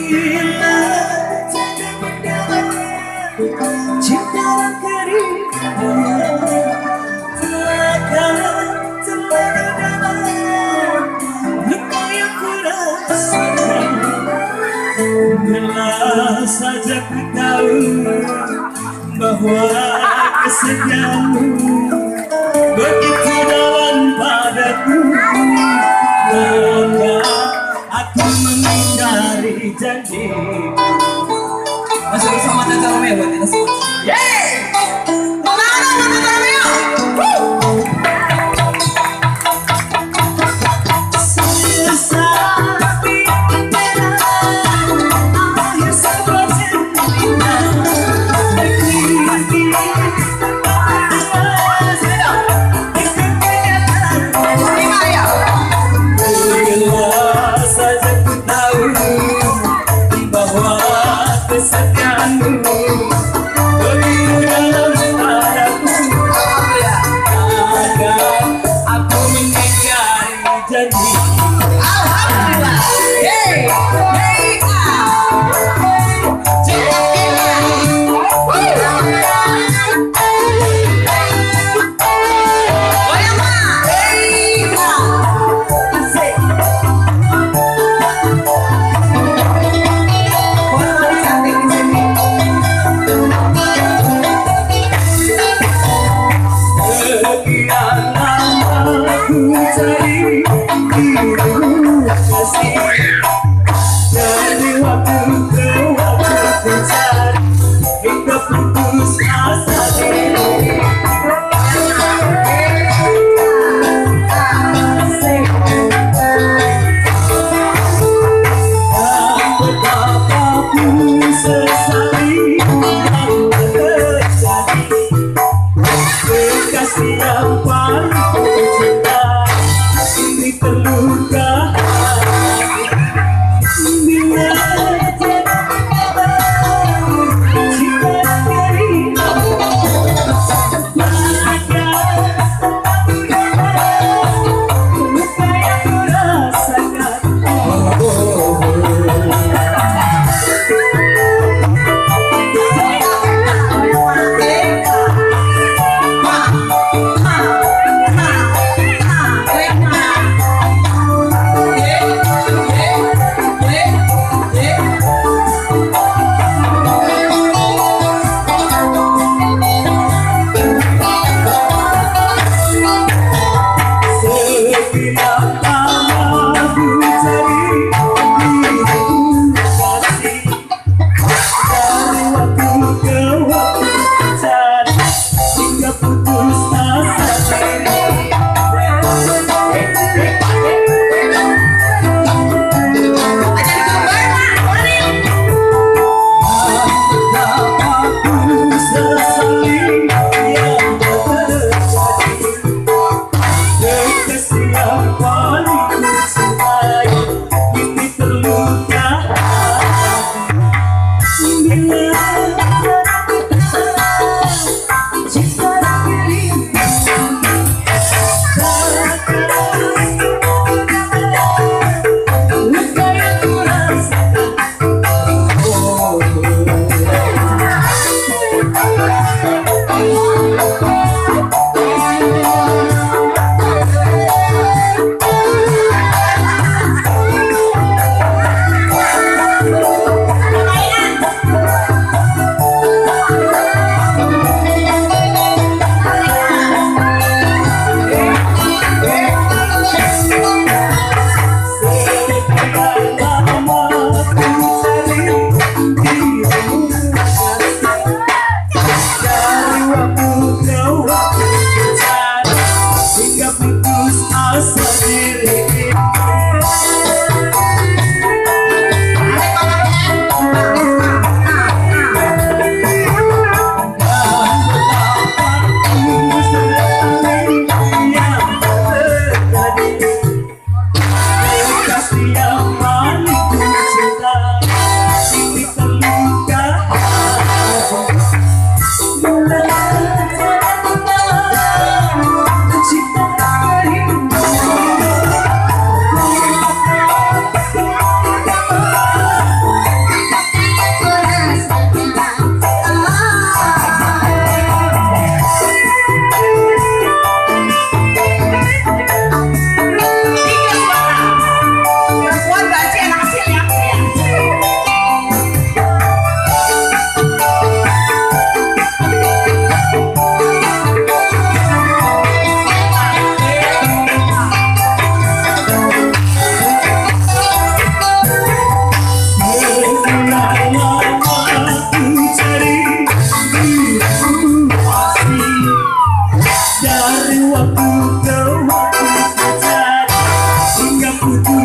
Bila jaga mendalam cinta kering takkan terlalu dalam luka yang ku rasakan. Bila saja ku tahu bahwa kesediaanmu begitu dalam padaku, maka aku mengingkari janji. Masih bersama Tata Romeo buat kita semua. Yeay! Semangat Tata Romeo! Kesediaanmu begitu dalam padaku, agar aku mengingkari janji. Alhamdulillah. Yeay! Dari waktu ke waktu mencari hingga putus asa diri. Dan betapa ku sesali yang terjadi. Kekasih yang paling ku cintai ini terluka.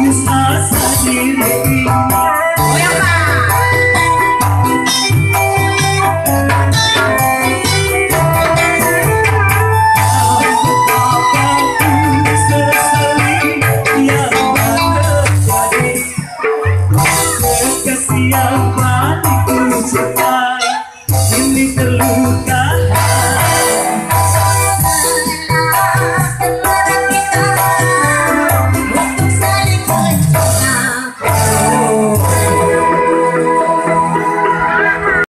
Asa diri